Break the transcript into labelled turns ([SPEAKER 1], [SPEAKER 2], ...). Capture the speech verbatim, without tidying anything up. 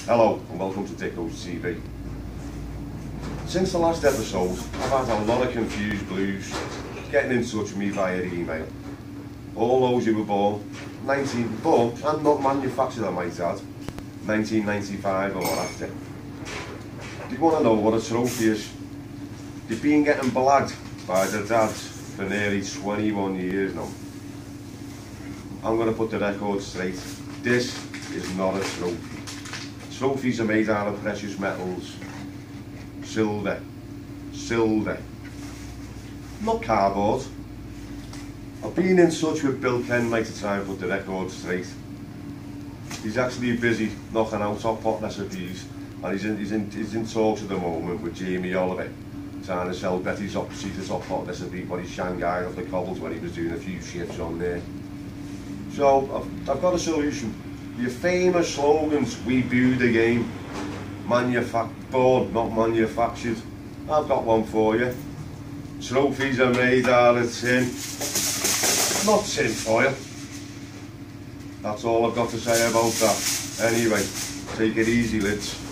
[SPEAKER 1] Hello and welcome to Dicko's T V. Since the last episode, I've had a lot of confused blues getting in touch with me via email. All those who were born, nineteen, born and not manufactured I might add, nineteen ninety-five or after. They want to know what a trophy is. They've been getting blagged by their dads for nearly twenty-one years now. I'm going to put the record straight. This is not a trophy. Trophies are made out of precious metals. Silver. Silver. Not cardboard. I've been in touch with Bill Kenwright to try and put the record straight. He's actually busy knocking out top pot recipes, and he's in, he's in, he's in talks at the moment with Jamie Oliver, trying to sell Betty's secret top pot recipe for his Shanghai off the cobbles when he was doing a few shifts on there. So I've, I've got a solution. Your famous slogans, we build the game, manufactured, not manufactured. I've got one for you. Trophies are made out of tin, not tin foil. That's all I've got to say about that. Anyway, take it easy, lads.